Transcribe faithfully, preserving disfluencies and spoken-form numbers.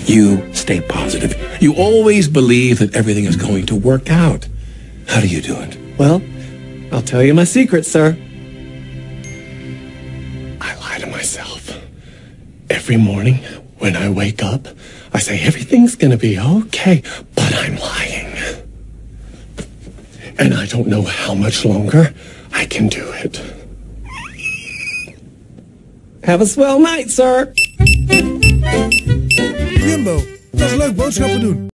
You stay positive. You always believe that everything is going to work out. How do you do it? Well, I'll tell you my secret, sir. I lie to myself. Every morning when I wake up, I say everything's gonna be okay, but I'm lying. And I don't know how much longer I can do it. Have a swell night, sir. Jumbo, dat is leuk boodschappen doen.